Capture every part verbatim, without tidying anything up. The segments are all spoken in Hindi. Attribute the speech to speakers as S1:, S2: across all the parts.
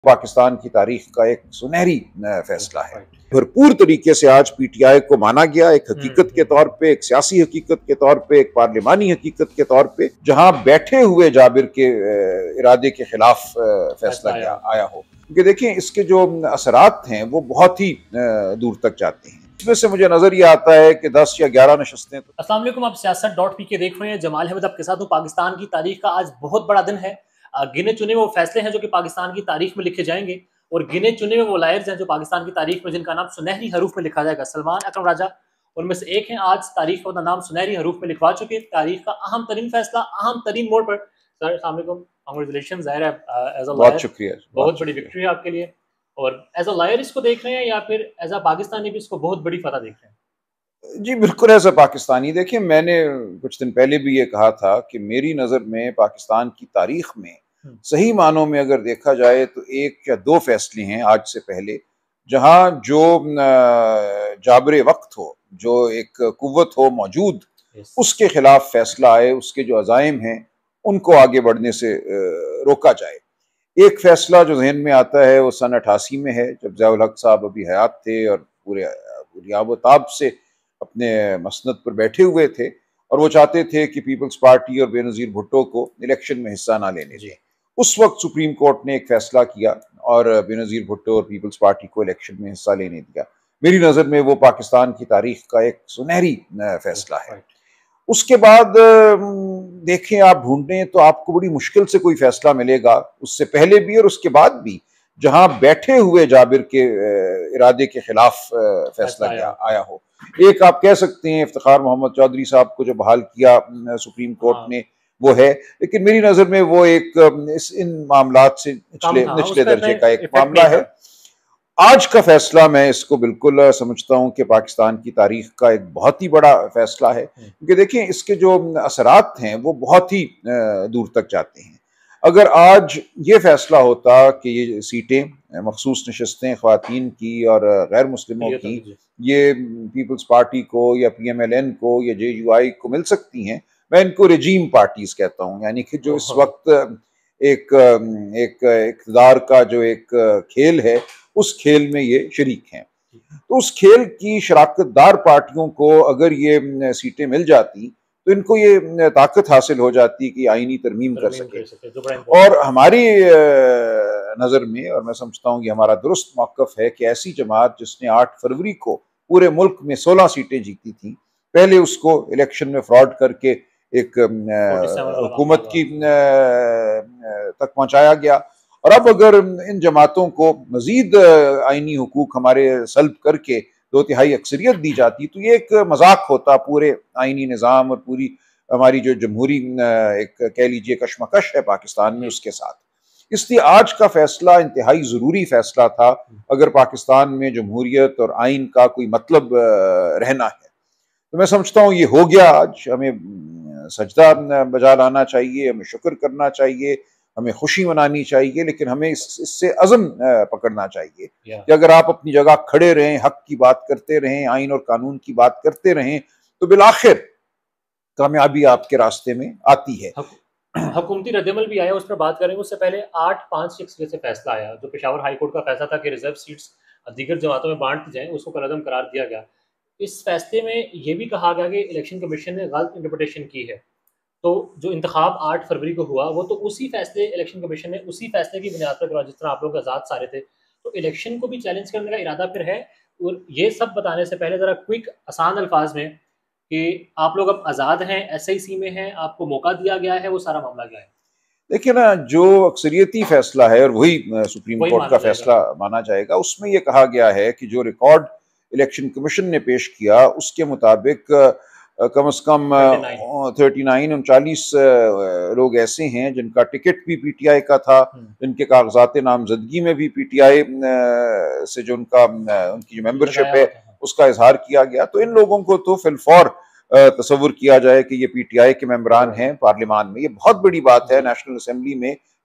S1: पाकिस्तान की तारीख का एक सुनहरी फैसला है। भरपूर तरीके से आज पीटीआई को माना गया, एक हकीकत के तौर पे, एक सियासी हकीकत के तौर पे, एक पार्लिमानी हकीकत के तौर पे, जहां बैठे हुए जाबिर के इरादे के खिलाफ फैसला आया, आया हो। क्योंकि देखिए इसके जो असरात हैं वो बहुत ही दूर तक जाते हैं। इसमें से मुझे नजर ये आता है कि दस या ग्यारह नशस्तें।
S2: अस्सलाम वालेकुम, आप सियासत डॉट पी के देख रहे हैं। जमाल अहमद आपके साथ हूँ। पाकिस्तान की तारीख का आज बहुत बड़ा दिन है। गिने चुने वो फैसले हैं जो कि पाकिस्तान की तारीख में लिखे जाएंगे और गिने चुने वो लायर्स हैं जो पाकिस्तान की तारीख में जिनका नाम सुनहरी हरूफ में लिखा जाएगा। सलमान अकरम राजा उनमें से एक हैं। आज तारीख का नाम सुनहरी हरूफ में लिखवा चुके। तारीख का अहम तरीन फैसला अहम तरीन मोड़ पर। सर अस्सलाम वालेकुम, कांग्रेचुलेशन। जाहिर है एज अ
S1: बहुत शुक्रिया,
S2: बहुत बड़ी विक्ट्री है आपके लिए। और एज अ लायर इसको देख रहे हैं या फिर एज अ पाकिस्तानी भी इसको बहुत बड़ी फतह देख रहे हैं?
S1: जी बिल्कुल, ऐसा पाकिस्तानी। देखिए मैंने कुछ दिन पहले भी ये कहा था कि मेरी नज़र में पाकिस्तान की तारीख में सही मानों में अगर देखा जाए तो एक या दो फैसले हैं आज से पहले, जहां जो जाबरे वक्त हो, जो एक कुव्वत हो मौजूद, उसके खिलाफ फैसला आए, उसके जो अज़ाइम हैं उनको आगे बढ़ने से रोका जाए। एक फैसला जो जहन में आता है वो सन अठासी में है, जब ज़ियाउल हक साहब अभी हयात थे और पूरे रियाबताब से अपने मसनद पर बैठे हुए थे और वो चाहते थे कि पीपल्स पार्टी और बेनज़ीर भुट्टो को इलेक्शन में हिस्सा ना लेने दें। उस वक्त सुप्रीम कोर्ट ने एक फैसला किया और बेनज़ीर भुट्टो और पीपल्स पार्टी को इलेक्शन में हिस्सा लेने दिया। मेरी नज़र में वो पाकिस्तान की तारीख का एक सुनहरी फैसला है। उसके बाद देखें, आप ढूंढें तो आपको बड़ी मुश्किल से कोई फैसला मिलेगा, उससे पहले भी और उसके बाद भी, जहां बैठे हुए जाबिर के इरादे के खिलाफ फैसला आया, आया हो। एक आप कह सकते हैं इफ्तिखार मोहम्मद चौधरी साहब को जो बहाल किया सुप्रीम कोर्ट ने, वो है, लेकिन मेरी नजर में वो एक इस इन मामलात से निचले निचले दर्जे का एक मामला है। आज का फैसला मैं इसको बिल्कुल समझता हूं कि पाकिस्तान की तारीख का एक बहुत ही बड़ा फैसला है, क्योंकि देखिए इसके जो असरात हैं वो बहुत ही दूर तक जाते हैं। अगर आज ये फैसला होता कि ये सीटें, मखसूस नशस्तें ख्वातीन की और गैर मुस्लिमों की, ये पीपल्स पार्टी को या पी एम एल एन को या जे यू आई को मिल सकती हैं, मैं इनको रेजीम पार्टीज कहता हूँ, यानी कि जो इस वक्त एक एक इक़्तिदार का जो एक खेल है उस खेल में ये शरीक हैं। तो उस खेल की शराकतदार पार्टियों को अगर ये सीटें मिल जाती तो इनको ये ताकत हासिल हो जाती कि आईनी तरमीम कर सके। और हमारी नज़र में, और मैं समझता हूँ ये हमारा दुरुस्त मौक़िफ़ है, कि ऐसी जमात जिसने आठ फरवरी को पूरे मुल्क में सोलह सीटें जीती थी, पहले उसको इलेक्शन में फ्रॉड करके एक हुकूमत की तक पहुँचाया गया, और अब अगर इन जमातों को मजीद आईनी हुकूक हमारे सल्ब करके दो तिहाई अक्सरियत दी जाती तो ये एक मजाक होता पूरे आईनी निज़ाम और पूरी हमारी जो जमहूरी एक कह लीजिए कशमकश है पाकिस्तान में उसके साथ। इसलिए आज का फैसला इंतहाई ज़रूरी फैसला था अगर पाकिस्तान में जमहूरियत और आइन का कोई मतलब रहना है। तो मैं समझता हूँ ये हो गया। आज हमें सजदा बजा लाना चाहिए, हमें शुक्र करना चाहिए, हमें खुशी मनानी चाहिए, लेकिन हमें इस, इससे अज़म पकड़ना चाहिए कि अगर आप अपनी जगह खड़े रहें, हक की बात करते रहें, आइन और कानून की बात करते रहें, तो बिलाखिर कामयाबी आपके रास्ते में आती है।
S2: हुकूमती रद्दमल भी आया, उस पर बात करेंगे। उससे पहले आठ पाँच सिक्स से फैसला आया, जो पेशावर हाई कोर्ट का फैसला था कि रिजर्व सीट्स दीगर जमातों में बांट दी जाएं, उसको कलअदम करार दिया गया। इस फैसले में यह भी कहा गया कि इलेक्शन कमीशन ने गलत इंटरप्रिटेशन की है। तो जो इंतखाब आठ फरवरी को हुआ वो तो उसी फैसले इलेक्शन कमीशन ने उसी फैसले की बुनियाद पर करवा, जिस तरह आप लोग आज़ाद सारे थे। तो इलेक्शन को भी चैलेंज करने का इरादा फिर है। और ये सब बताने से पहले ज़रा क्विक आसान अल्फाज में कि आप लोग अब आज़ाद हैं, एस आई सी में हैं, आपको मौका दिया गया है, वो सारा मामला क्या है?
S1: देखिए ना, जो अक्सरियती फैसला है और वही सुप्रीम कोर्ट का फैसला माना जाएगा, उसमें यह कहा गया है कि जो रिकॉर्ड इलेक्शन कमीशन ने पेश किया उसके मुताबिक कम से कम थर्टी नाइन उनचालीस लोग ऐसे हैं जिनका टिकट भी पीटीआई का था, जिनके कागजात नामजदगी में भी पीटीआई से जो उनका उनकी जो मेंबरशिप है उसका इजहार किया गया। तो इन लोगों को तो फिलफौर तस्वुर किया जाए कि ये पीटीआई के मेंबरान हैं पार्लियामान में। ये बहुत बड़ी बात है, नेशनल असेंबली में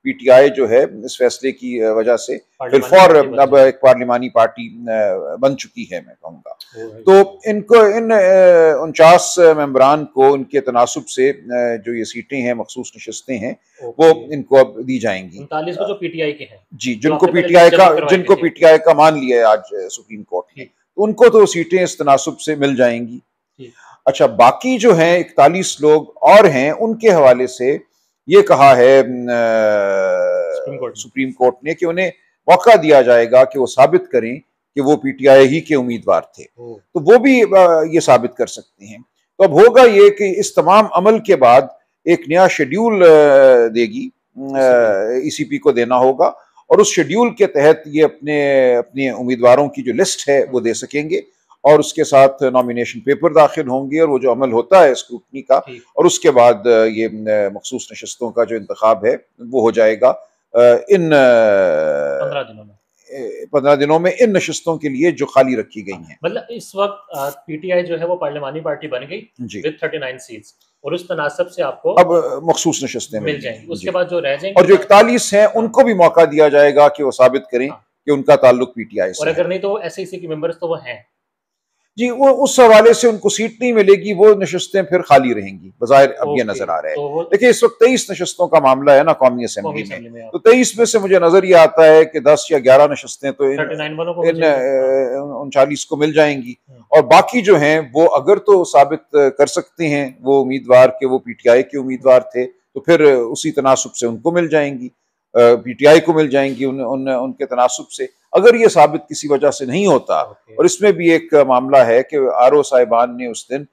S1: पीटीआई जो है इस फैसले की वजह से बिलफौर अब एक पार्लिमानी पार्टी बन चुकी है, मैं कहूँगा। तो इनको इन उनचास मेंबरान को इनके तनासुब से जो ये सीटें हैं, मखसूस नशस्तें हैं, वो इनको अब दी जाएंगी।
S2: उनतालीस को जो पीटीआई के हैं
S1: जी, जिनको पीटीआई का जिनको पीटीआई का मान लिया है आज सुप्रीम कोर्ट ने, उनको तो सीटें इस तनासुब से मिल जाएंगी। अच्छा, बाकी जो हैं इकतालीस लोग और हैं, उनके हवाले से ये कहा है सुप्रीम कोर्ट ने कि उन्हें मौका दिया जाएगा कि वो साबित करें कि वो पीटीआई ही के उम्मीदवार थे, तो वो भी ये साबित कर सकते हैं। तो अब होगा ये कि इस तमाम अमल के बाद एक नया शेड्यूल देगी, ईसीपी को देना होगा, और उस शेड्यूल के तहत ये अपने अपने उम्मीदवारों की जो लिस्ट है वो दे सकेंगे, और उसके साथ नॉमिनेशन पेपर दाखिल होंगे, और वो जो अमल होता है स्क्रूटनी का, और उसके बाद ये मखसूस नशस्तों का जो इंतखाब है वो हो जाएगा इन
S2: पंद्रह दिनों में
S1: पंद्रह दिनों में इन नशस्तों के लिए जो खाली रखी गई हैं।
S2: मतलब इस वक्त पीटीआई जो है वो पार्लिमानी पार्टी बन गई विद थर्टी नाइन सीट्स, और उस तनासब से आपको
S1: अब मखसूस नशस्तें
S2: मिल जाएंगी। उसके बाद जो रह जाएंगे
S1: और जो इकतालीस हैं उनको भी मौका दिया जाएगा कि वो साबित करें कि उनका ताल्लुक पीटीआई से,
S2: और अगर नहीं तो एसआईसी के मेंबर्स तो वो हैं।
S1: जी, वो उस हवाले से उनको सीट नहीं मिलेगी, वो नशस्तें फिर खाली रहेंगी बज़ाहिर। अब ये नजर आ रहा है, तो देखिए इस वक्त तेईस नशस्तों का मामला है ना कौमी असेंबली में, में तो तेईस में से मुझे नजर ये आता है कि दस या ग्यारह नशस्तें तो इन इन उनचालीस को मिल जाएंगी, और बाकी जो हैं वो अगर तो साबित कर सकते हैं वो उम्मीदवार के वो पीटीआई के उम्मीदवार थे, तो फिर उसी तनासुब से उनको मिल जाएंगी, पीटीआई को मिल जाएंगी उन, उन, उनके तनासुब से। अगर ये साबित किसी वजह से नहीं होता, और इसमें भी एक मामला है कि आर ओ साहिबान ने उस दिन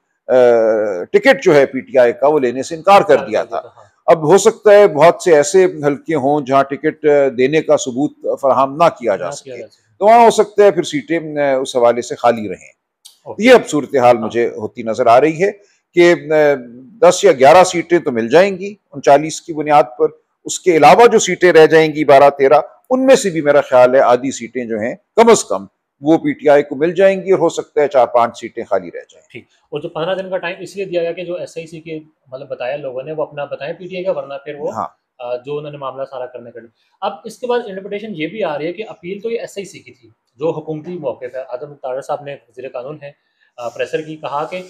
S1: टिकट जो है पीटीआई का वो लेने से इनकार कर दिया था। अब हो सकता है बहुत से ऐसे हल्के हों जहां टिकट देने का सबूत फराहम ना किया जा सके, तो वहां हो सकता है फिर सीटें उस हवाले से खाली रहें। ये अब सूरत हाल मुझे होती नजर आ रही है कि दस या ग्यारह सीटें तो मिल जाएंगी उनचालीस की बुनियाद पर, उसके अलावा जो सीटें रह जाएंगी बारह तेरह, उनमें से भी मेरा ख्याल है आधी सीटें जो हैं कम अज कम वो पीटीआई को मिल जाएंगी, और हो सकता है चार पांच सीटें खाली रह जाएं।
S2: ठीक, और जो पंद्रह दिन का टाइम इसलिए दिया गया कि जो एसआईसी के मतलब बताया लोगों ने वो अपना बताएं पीटीआई का, वरना फिर वो हाँ। जो उन्होंने मामला सारा करने कर। अब इसके बाद इंटरप्रिटेशन ये भी आ रही है कि अपील तो ये एसआईसी की थी, जो हुकूमती मौक़िफ़ है। आदम तारा साहब ने वज़ीर कानून है प्रेसर की कहा कि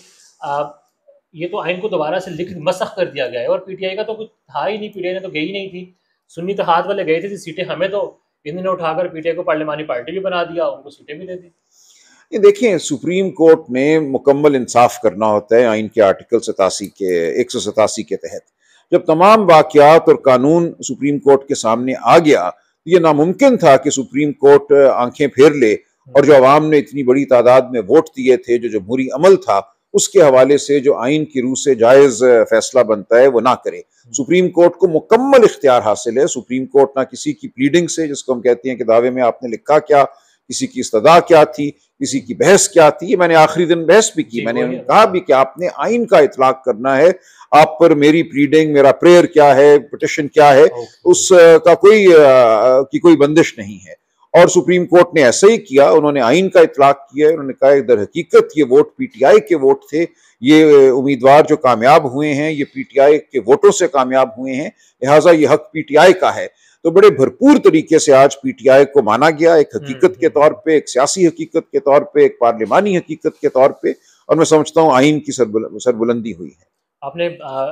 S2: ये तो आइन को दोबारा से लिख मसख कर दिया गया है, और पीटीआई का तो कुछ था ही नहीं, पीटीआई ने तो गई नहीं थी, सुन्नी इत्तेहाद वाले गए थे, सीटें हमें तो इन्होंने उठाकर पीटीआई को पार्लिमानी पार्टी भी बना दिया, उनको सीटें भी दे दी।
S1: ये देखिए, सुप्रीम कोर्ट ने मुकम्मल इंसाफ करना होता है आइन के आर्टिकल सतासी के एक सौ सतासी के तहत। जब तमाम वाक़यात और कानून सुप्रीम कोर्ट के सामने आ गया, तो ये नामुमकिन था कि सुप्रीम कोर्ट आंखें फेर ले, और जो अवाम ने इतनी बड़ी तादाद में वोट दिए थे, जो जमहूरी अमल था, उसके हवाले से जो आइन की रूह से जायज़ फैसला बनता है वो ना करे। सुप्रीम कोर्ट को मुकम्मल इख्तियार हासिल है। सुप्रीम कोर्ट ना किसी की प्लीडिंग से, जिसको हम कहते हैं कि दावे में आपने लिखा क्या, किसी की इस्तदा क्या थी, किसी की बहस क्या थी, मैंने आखिरी दिन बहस भी की, मैंने कहा भी कि आपने आइन का इतलाक करना है, आप पर मेरी प्लीडिंग, मेरा प्रेयर क्या है, पिटिशन क्या है, उसका कोई की कोई बंदिश नहीं है। और सुप्रीम कोर्ट ने ऐसा ही किया, उन्होंने आइन का इतलाक किया, उन्होंने कहा दर हकीकत ये वोट पीटीआई के वोट थे, ये उम्मीदवार जो कामयाब हुए हैं ये पीटीआई के वोटों से कामयाब हुए हैं, लिहाजा ये हक पीटीआई का है। तो बड़े भरपूर तरीके से आज पीटीआई को माना गया, एक हकीकत के तौर पे, एक सियासी हकीकत के तौर पे, एक पार्लिमानी हकीकत के तौर पे, और मैं समझता हूँ आइन की सरबुल, सरबुलंदी हुई है।
S2: आपने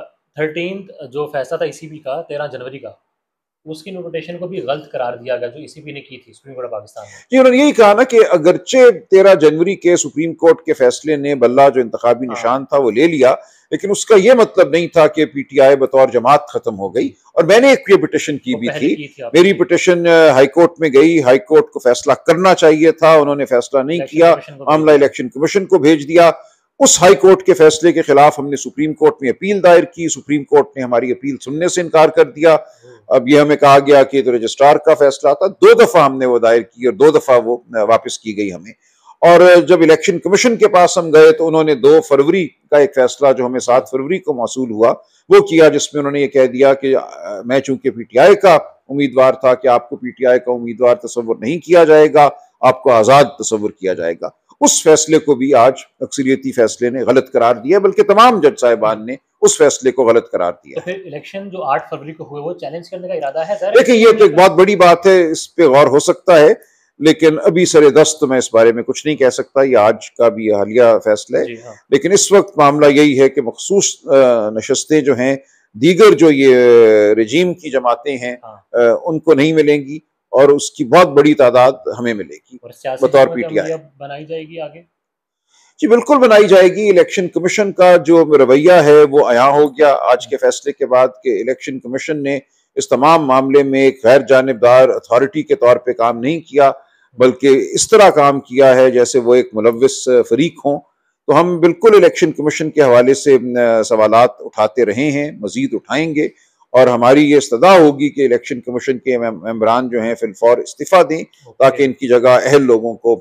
S2: थर्टीन जो फैसला था ईसीबी का तेरह जनवरी का, उसकी नोटिफिकेशन को भी गलत करार दिया गया जो ईसीबी ने की थी सुप्रीम कोर्ट पाकिस्तान में।
S1: जी, उन्होंने यही कहा ना कि अगरचे तेरह जनवरी के सुप्रीम कोर्ट के फैसले ने बल्ला जो इंतखाबी हाँ। निशान था वो ले लिया, लेकिन उसका ये मतलब नहीं था कि पीटीआई बतौर जमात खत्म हो गई। और मैंने एक ये पिटिशन की भी थी, थी मेरी पिटिशन हाईकोर्ट में गई, हाईकोर्ट को फैसला करना चाहिए था, उन्होंने फैसला नहीं किया, मामला इलेक्शन कमीशन को भेज दिया। उस हाई कोर्ट के फैसले के खिलाफ हमने सुप्रीम कोर्ट में अपील दायर की, सुप्रीम कोर्ट ने हमारी अपील सुनने से इनकार कर दिया। अब ये हमें कहा गया कि तो रजिस्ट्रार का फैसला था, दो दफा हमने वो दायर की और दो दफा वो वापस की गई हमें। और जब इलेक्शन कमीशन के पास हम गए तो उन्होंने दो फरवरी का एक फैसला जो हमें सात फरवरी को मौसूल हुआ वो किया, जिसमें उन्होंने ये कह दिया कि मैं चूंकि पीटीआई का उम्मीदवार था कि आपको पीटीआई का उम्मीदवार तस्वुर नहीं किया जाएगा, आपको आज़ाद तस्वुर किया जाएगा। उस फैसले को भी आज अक्सरियती फैसले ने गलत करार दिया, बल्कि तमाम जज साहिबान ने उस फैसले को गलत करार दिया।
S2: तो फिर इलेक्शन जो आठ फरवरी को हुए वो चैलेंज करने का इरादा है?
S1: देखिए ये तो एक बहुत बड़ी बात है, इस पे गौर हो सकता है, लेकिन अभी सरे दस्त मैं इस बारे में कुछ नहीं कह सकता। ये आज का भी हालिया फैसला है,
S2: हाँ।
S1: लेकिन इस वक्त मामला यही है कि मखसूस नशस्तें जो हैं दीगर जो ये रजीम की जमातें हैं हाँ। उनको नहीं मिलेंगी और उसकी बहुत बड़ी तादाद हमें मिलेगी बतौर पीटीआई।
S2: बनाई जाएगी आगे?
S1: जी बिल्कुल बनाई जाएगी। इलेक्शन कमीशन का जो रवैया है वो अयां हो गया आज के फैसले के बाद कि इलेक्शन कमीशन ने इस तमाम मामले में एक गैर जानिबदार अथॉरिटी के तौर पे काम नहीं किया, बल्कि इस तरह काम किया है जैसे वो एक मुलव्विस फरीक हों। तो हम बिल्कुल इलेक्शन कमीशन के हवाले से सवालात उठाते रहे हैं, मजीद उठाएंगे और हमारी ये इस्तदा होगी कि इलेक्शन कमीशन के मेंबरान जो हैं फिलफौर इस्तीफा दें ताकि इनकी जगह अहल लोगों को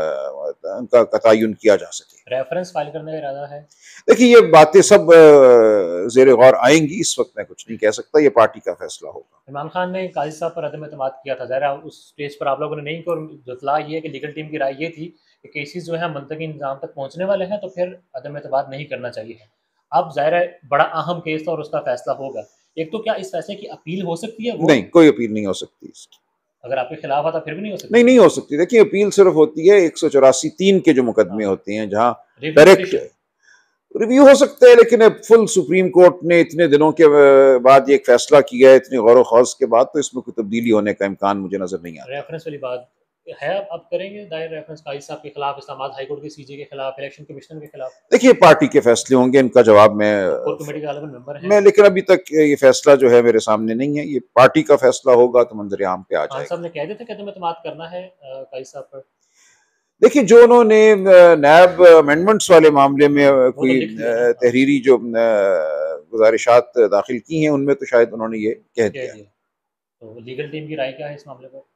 S1: उनका तयन किया जा सके।
S2: रेफरेंस फाइल करने का इरादा है?
S1: देखिए ये बातें सब ज़ेरे गौर आएंगी, इस वक्त मैं कुछ नहीं कह सकता, ये पार्टी का फैसला होगा।
S2: इमरान खान ने काजी साहब पर अदम एतमाद किया था, ज़रा उस स्टेज पर आप लोगों ने नहीं किया और जो इत्तला ये है कि लीगल टीम की राय ये थी कि केसेस जो है मंतकी इंतजाम तक पहुंचने वाले हैं तो फिर अदम एतमाद नहीं करना चाहिए। अब ज़ाहिर है बड़ा अहम केस था और उसका फैसला होगा। एक तो क्या इस फैसले की अपील हो सकती है? वो
S1: नहीं, कोई अपील नहीं हो सकती इसकी।
S2: अगर आपके खिलाफ आता फिर भी नहीं हो सकती?
S1: नहीं नहीं हो सकती। देखिए अपील सिर्फ होती है एक सौ चौरासी तीन के जो मुकदमे होते हैं जहाँ डायरेक्ट रिव्यू हो सकते हैं, लेकिन अब फुल सुप्रीम कोर्ट ने इतने दिनों के बाद एक फैसला किया है, इतनी गौर ख्वास के बाद, तो इसमें कोई तब्दीली होने का इम्कान मुझे नजर नहीं आता।
S2: रेफरेंस वाली बात है, अब करेंगे दायर रेफरेंस काजी साहब के खिलाफ, इस्लामाबाद हाई कोर्ट के सीजे के खिलाफ, इलेक्शन कमिश्नर के खिलाफ?
S1: देखिए पार्टी के फैसले होंगे, इनका जवाब मैं
S2: कोर कमेटी का अलग मेंबर है
S1: मैं लेकिन अभी तक ये फैसला जो है मेरे सामने नहीं है। ये पार्टी का फैसला होगा तो मंजर आम पे आ जाएगा।
S2: साहब ने कह दिया था कि अदम एतमाद करना है काजी साहब पर।
S1: देखिए जो उन्होंने नैब अमेंडमेंट्स वाले मामले में कोई तहरीरी जो गुजारिशात दाखिल की हैं उनमें तो शायद उन्होंने ये कह दिया।
S2: तो लीगल टीम की राय क्या है इस मामले पर?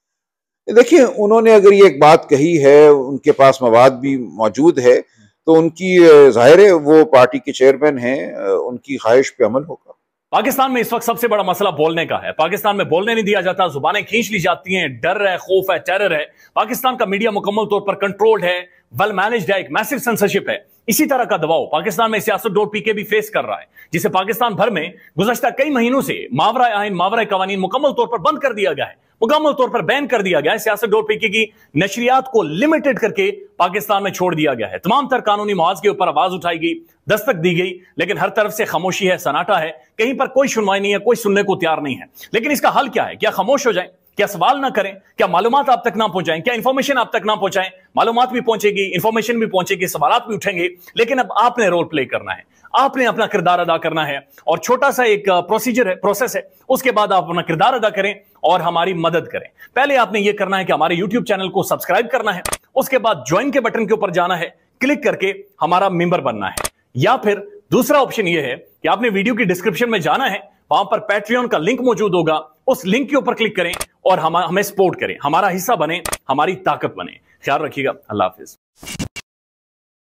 S1: देखिए उन्होंने अगर ये एक बात कही है, उनके पास मवाद भी मौजूद है, तो उनकी जाहिर है वो पार्टी के चेयरमैन हैं, उनकी ख्वाहिश पे अमल होगा।
S3: पाकिस्तान में इस वक्त सबसे बड़ा मसला बोलने का है। पाकिस्तान में बोलने नहीं दिया जाता, जुबानें खींच ली जाती हैं, डर है, खौफ है, टेरर है। पाकिस्तान का मीडिया मुकम्मल तौर पर कंट्रोल्ड है, वेल मैनेज्ड है, एक मैसिव सेंसरशिप है। इसी तरह का दबाव पाकिस्तान में सियासत डॉट पी के भी फेस कर रहा है, जिसे पाकिस्तान भर में गुज़श्ता कई महीनों से मावरा आइन, मावरा कवानीन मुकम्मल तौर पर बंद कर दिया गया है, मुकम्मल तौर पर बैन कर दिया गया है। सियासत डॉट पी के की नशरियात को लिमिटेड करके पाकिस्तान में छोड़ दिया गया है। तमाम तर कानूनी मुआवज के ऊपर आवाज उठाई गई, दस्तक दी गई, लेकिन हर तरफ से खामोशी है, सन्नाटा है, कहीं पर कोई सुनवाई नहीं है, कोई सुनने को तैयार नहीं है। लेकिन इसका हल क्या है? क्या खामोश हो जाएं? क्या सवाल ना करें? क्या मालूमात आप तक ना पहुंचाएं? क्या इंफॉर्मेशन आप तक ना पहुंचाएं? मालूमात भी पहुंचेगी, इंफॉर्मेशन भी पहुंचेगी, सवालात भी उठेंगे, लेकिन अब आपने रोल प्ले करना है, आपने अपना किरदार अदा करना है। और छोटा सा एक प्रोसीजर है, प्रोसेस है, उसके बाद आप अपना किरदार अदा करें और हमारी मदद करें। पहले आपने यह करना है कि हमारे यूट्यूब चैनल को सब्सक्राइब करना है, उसके बाद ज्वाइन के बटन के ऊपर जाना है, क्लिक करके हमारा मेंबर बनना है। या फिर दूसरा ऑप्शन यह है कि आपने वीडियो की डिस्क्रिप्शन में जाना है, वहां पर पैट्रियन का लिंक मौजूद होगा, उस लिंक के ऊपर क्लिक करें और हम हमें सपोर्ट करें, हमारा हिस्सा बने, हमारी ताकत बने। ख्याल रखिएगा। अल्लाह हाफिज।